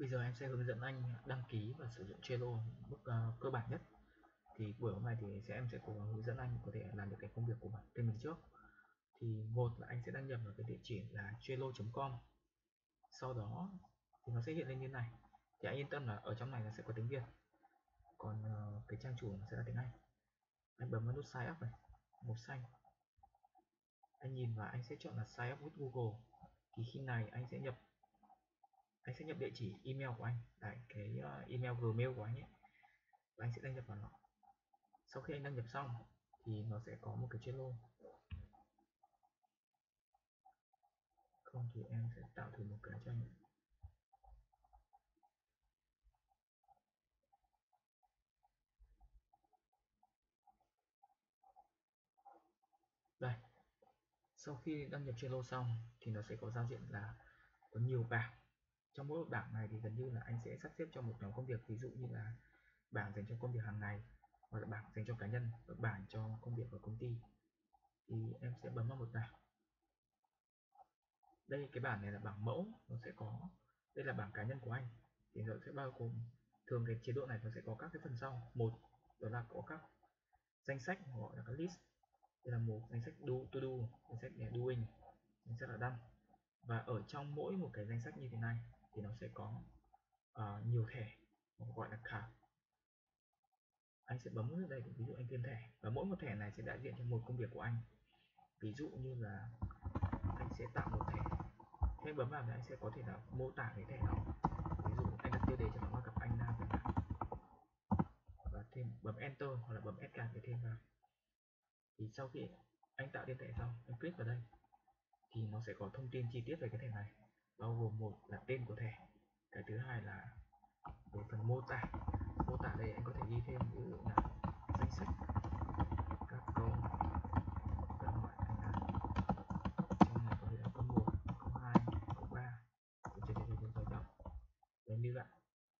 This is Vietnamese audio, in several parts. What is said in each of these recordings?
Bây giờ em sẽ hướng dẫn anh đăng ký và sử dụng Trello mức cơ bản nhất. Thì buổi hôm nay thì em sẽ cố gắng hướng dẫn anh có thể làm được cái công việc của bản thân mình trước. Thì một là anh sẽ đăng nhập vào cái địa chỉ là trello.com. Sau đó thì nó sẽ hiện lên như này. Thì anh yên tâm là ở trong này nó sẽ có tiếng Việt. Còn cái trang chủ nó sẽ là tiếng Anh. Anh bấm vào nút sign up này, màu xanh. Anh nhìn và anh sẽ chọn là sign up with Google. Thì khi này anh sẽ nhập địa chỉ email của anh, tại cái email Gmail của anh ấy. Và anh sẽ đăng nhập vào nó. Sau khi anh đăng nhập xong thì nó sẽ có một cái Trello. Không thì em sẽ tạo thử một cái cho anh. Đây, sau khi đăng nhập Trello xong thì nó sẽ có giao diện là có nhiều bảng. Trong mỗi bảng này thì gần như là anh sẽ sắp xếp cho một nhóm công việc, ví dụ như là bảng dành cho công việc hàng ngày, hoặc là bảng dành cho cá nhân, và bảng cho công việc ở công ty. Thì em sẽ bấm vào một bảng. Đây, cái bảng này là bảng mẫu, nó sẽ có, đây là bảng cá nhân của anh. Thì nó sẽ bao gồm, thường cái chế độ này nó sẽ có các cái phần sau. Một, đó là có các danh sách gọi là các list. Đây là một danh sách to do, danh sách doing, danh sách là done. Và ở trong mỗi một cái danh sách như thế này thì nó sẽ có nhiều thẻ, gọi là card. Anh sẽ bấm vào đây để ví dụ anh thêm thẻ, và mỗi một thẻ này sẽ đại diện cho một công việc của anh. Ví dụ như là anh sẽ tạo một thẻ, khi anh bấm vào thì anh sẽ có thể là mô tả cái thẻ đó. Ví dụ anh đặt tiêu đề cho nó là gặp anh Nam chẳng hạn, và thêm bấm enter hoặc là bấm add card để thêm vào. Thì sau khi anh tạo tên thẻ xong, anh click vào đây thì nó sẽ có thông tin chi tiết về cái thẻ này, bao gồm một là tên của thẻ, cái thứ hai là về phần mô tả. Mô tả đây anh có thể ghi thêm ví dụ là danh sách các câu dẫn hỏi anh là trong này có thể là câu 1, câu 2, câu 3, đấy như vậy.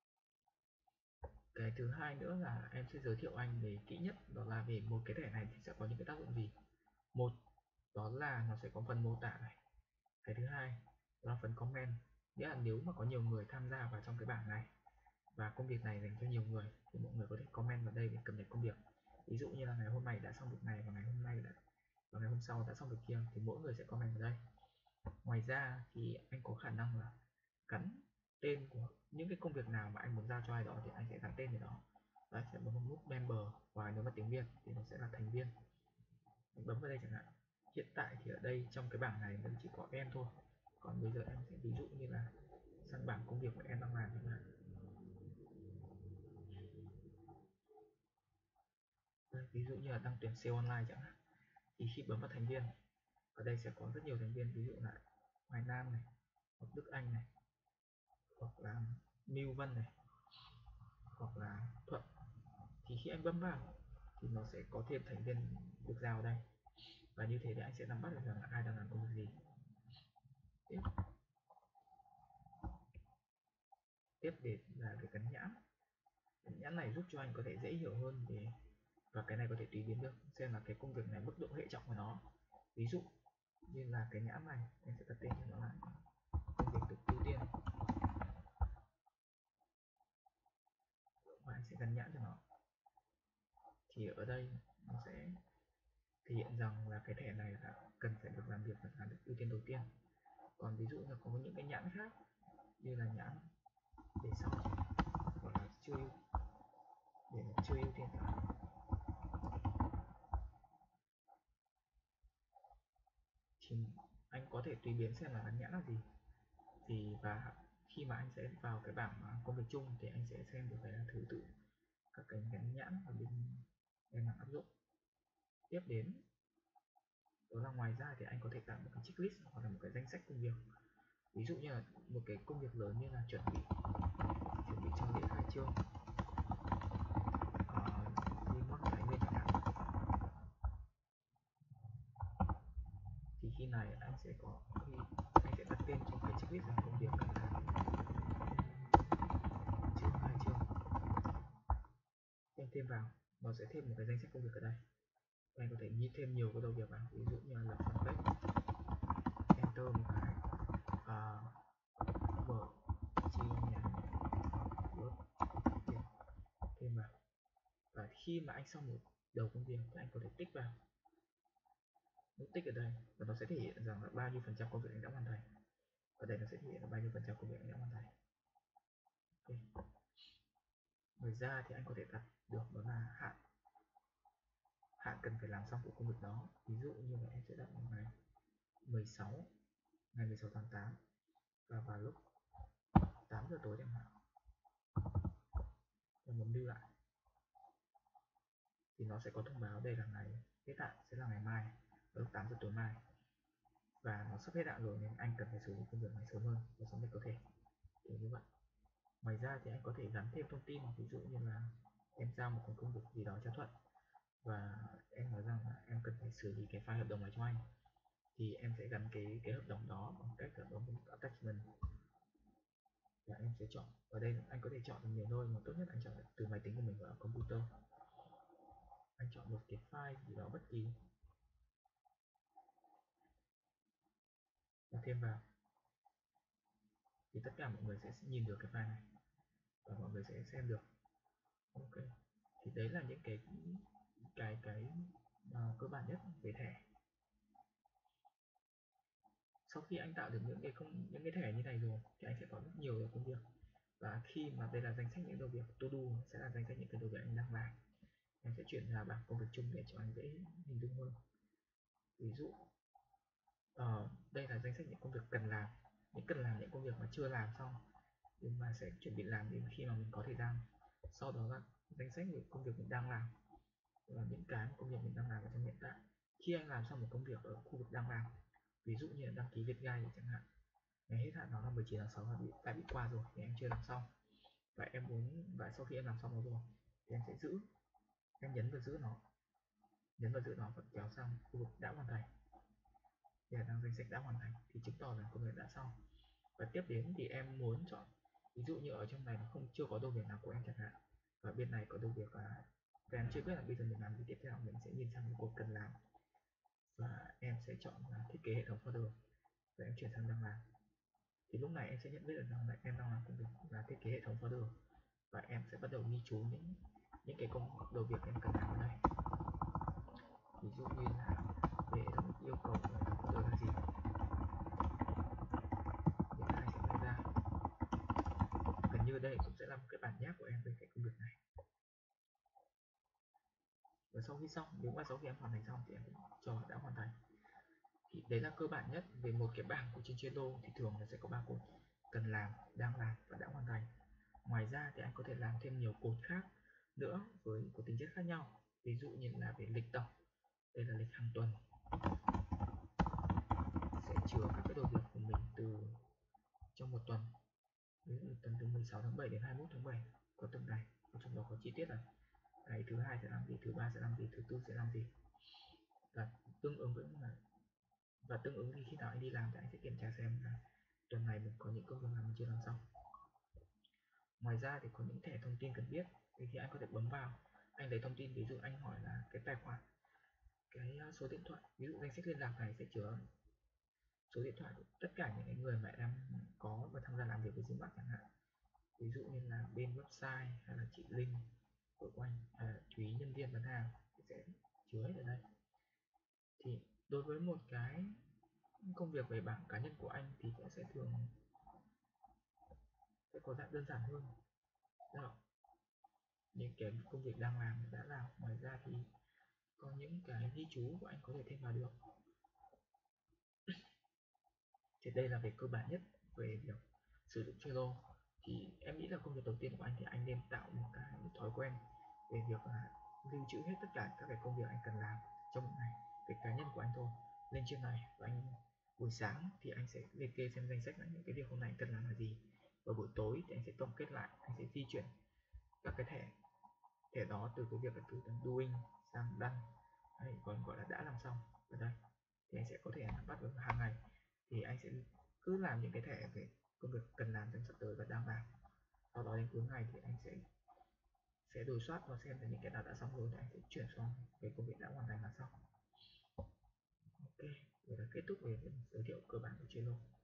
Cái thứ hai nữa là em sẽ giới thiệu anh về kỹ nhất, đó là về một cái thẻ này thì sẽ có những cái tác dụng gì. Một, đó là nó sẽ có phần mô tả này. Cái thứ hai đó là phần comment, nghĩa là nếu mà có nhiều người tham gia vào trong cái bảng này và công việc này dành cho nhiều người thì mọi người có thể comment vào đây để cập nhật công việc. Ví dụ như là ngày hôm nay đã xong việc này, và ngày hôm sau đã xong việc kia, thì mỗi người sẽ comment vào đây. Ngoài ra thì anh có khả năng là gắn tên của những cái công việc nào mà anh muốn giao cho ai đó thì anh sẽ gắn tên vào đó. Đấy, sẽ bấm nút member, và nếu mà tiếng Việt thì nó sẽ là thành viên. Anh bấm vào đây chẳng hạn. Hiện tại thì ở đây trong cái bảng này vẫn chỉ có em thôi. Còn bây giờ em sẽ ví dụ như là sang bảng công việc của em đang làm chẳng hạn. Đây, ví dụ như là đăng tuyển sale online chẳng hạn. Thì khi bấm vào thành viên, ở đây sẽ có rất nhiều thành viên, ví dụ là Hoài Nam này, hoặc Đức Anh này, hoặc là Miu Vân này, hoặc là Thuận. Thì khi anh bấm vào thì nó sẽ có thêm thành viên được giao ở đây, và như thế thì anh sẽ nắm bắt được rằng là ai đang làm công việc gì. Tiếp đến là cái gắn nhãn. Cái nhãn này giúp cho anh có thể dễ hiểu hơn về, và cái này có thể tùy biến được xem là cái công việc này mức độ hệ trọng của nó. Ví dụ như là cái nhãn này anh sẽ đặt tên cho nó là công việc được ưu tiên, và anh sẽ gắn nhãn cho nó. Thì ở đây nó sẽ thể hiện rằng là cái thẻ này là cần phải được làm việc và làm được ưu tiên đầu tiên. Còn ví dụ là có những cái nhãn khác như là nhãn để sau, hoặc là chưa ưu tiên cả, thì anh có thể tùy biến xem là gắn nhãn là gì. Và khi mà anh sẽ vào cái bảng công việc chung thì anh sẽ xem được cái thứ tự các cái gắn nhãn ở bên em đang áp dụng. Tiếp đến đó là ngoài ra thì anh có thể tạo một cái checklist hoặc là một cái danh sách công việc. Ví dụ như là một cái công việc lớn như là chuẩn bị cho lễ khai trương Vinmart Thái Nguyên chẳng hạn, thì khi này anh sẽ đặt tên cho cái checklist là công việc cần làm trước khai trương. Anh thêm vào, nó sẽ thêm một cái danh sách công việc ở đây. Anh có thể ghi thêm nhiều cái đầu việc vào, ví dụ như là lập fanpage, enter một cái, mở chi nhánh khi mà anh xong một đầu công việc thì anh có thể tích vào nút tích ở đây, và nó sẽ thể hiện rằng là bao nhiêu phần trăm công việc anh đã hoàn thành. Ở đây nó sẽ thể hiện là bao nhiêu phần trăm công việc anh đã hoàn thành. Okay. Ngoài ra thì anh có thể đặt được đó là hạn cần phải làm xong của công việc đó. Ví dụ như là em sẽ đặt vào ngày 16 tháng 8 và vào lúc 8 giờ tối chẳng hạn, và bấm lưu lại thì nó sẽ có thông báo đây là ngày hết hạn sẽ là ngày mai vào lúc 8 giờ tối mai, và nó sắp hết hạn rồi nên anh cần phải xử lý công việc này sớm hơn và sớm nhất có thể, kiểu như vậy. Ngoài ra thì anh có thể gắn thêm thông tin, ví dụ như là em giao một cái công việc gì đó cho Thuận và em nói rằng là em cần phải xử lý cái file hợp đồng này cho anh, thì em sẽ gắn cái hợp đồng đó bằng cách là bấm attachment, và em sẽ chọn ở đây. Anh có thể chọn được nhiều nơi, mà tốt nhất anh chọn từ máy tính của mình ở computer. Anh chọn một cái file gì đó bất kỳ và thêm vào, thì tất cả mọi người sẽ nhìn được cái file này và mọi người sẽ xem được. Ok, thì đấy là những cái cơ bản nhất về thẻ. Sau khi anh tạo được những cái thẻ như này rồi thì anh sẽ có rất nhiều công việc, và khi mà đây là danh sách những đầu việc, to do sẽ là danh sách những cái đầu việc anh đang làm. Em sẽ chuyển ra bảng công việc chung để cho anh dễ hình dung hơn. Ví dụ đây là danh sách những công việc cần làm, những công việc mà chưa làm xong nhưng mà sẽ chuẩn bị làm đến khi mà mình có thời gian. Sau đó là danh sách những công việc mình đang làm, và những cái công việc mình đang làm ở trong hiện tại. Khi anh làm xong một công việc ở khu vực đang làm, ví dụ như là đăng ký Việt Gai chẳng hạn, ngày hết hạn nó là 19 tháng 6 và đã bị qua rồi thì em chưa làm xong, và sau khi em làm xong nó rồi thì em sẽ nhấn vào giữ nó và kéo sang khu vực đã hoàn thành. Đây là đang danh sách đã hoàn thành thì chứng tỏ là công việc đã xong. Và tiếp đến thì em muốn chọn, ví dụ như ở trong này nó chưa có đầu việc nào của em chẳng hạn, và bên này có đầu việc là các em chưa biết là bây giờ mình làm gì tiếp theo, mình sẽ nhìn sang một cột cần làm và em sẽ chọn là thiết kế hệ thống folder và em chuyển sang đang làm. Thì lúc này em sẽ nhận biết được rằng là em đang làm công việc là thiết kế hệ thống folder, và em sẽ bắt đầu ghi chú những cái đầu việc em cần làm ở đây. Ví dụ như là về hệ thống yêu cầu của hệ thống folder là gì, những cái sẽ đưa ra. Gần như đây cũng sẽ là một cái bản nháp của em về cái công việc này. Và sau khi xong, nếu mà sau khi em hoàn thành xong thì em cũng cho đã hoàn thành. Thì đấy là cơ bản nhất về một cái bảng của trên Trello, thì thường là sẽ có 3 cột: cần làm, đang làm và đã hoàn thành. Ngoài ra thì anh có thể làm thêm nhiều cột khác nữa với có tính chất khác nhau. Ví dụ như là về lịch tổng, đây là lịch hàng tuần, sẽ chứa các cái đầu việc của mình trong một tuần. Ví dụ tuần từ 16 tháng 7 đến 21 tháng 7 có từng này, và trong đó có chi tiết là ngày thứ hai sẽ làm gì, thứ ba sẽ làm gì, thứ tư sẽ làm gì, và tương ứng thì khi nào anh đi làm thì anh sẽ kiểm tra xem là tuần này mình có những công việc nào mình chưa làm xong. Ngoài ra thì có những thẻ thông tin cần biết, thì anh có thể bấm vào, anh lấy thông tin, ví dụ anh hỏi là cái tài khoản, cái số điện thoại, ví dụ danh sách liên lạc này sẽ chứa số điện thoại của tất cả những người mà em có và tham gia làm việc với Gmax chẳng hạn, ví dụ như là bên website hay là chị Linh của anh hay là Thúy nhân viên bán hàng thì sẽ chứa hết ở đây. Thì đối với một cái công việc về bảng cá nhân của anh thì sẽ thường sẽ có dạng đơn giản hơn. Đó, những cái công việc đang làm đã làm. Ngoài ra thì có những cái ghi chú của anh có thể thêm vào được. Thì đây là về cơ bản nhất về việc sử dụng Trello. Thì em nghĩ là công việc đầu tiên của anh thì anh nên tạo một cái thói quen về việc là lưu trữ hết tất cả các cái công việc anh cần làm trong một ngày, cái cá nhân của anh thôi, lên trên này. Và anh buổi sáng thì anh sẽ liệt kê xem danh sách là những cái việc hôm nay anh cần làm là gì, và buổi tối thì anh sẽ tổng kết lại, anh sẽ di chuyển các cái thẻ đó từ cái việc là từ doing sang done, hay còn gọi là đã làm xong ở đây. Thì anh sẽ có thể bắt được hàng ngày thì anh sẽ cứ làm những cái thẻ về công việc cần làm trong sắp tới và đang làm. Sau đó đến cuối ngày thì anh sẽ đối soát và xem là những cái nào đã xong rồi thì anh sẽ chuyển sang cái công việc đã hoàn thành là xong. Ok, vậy là kết thúc về giới thiệu cơ bản của Trello.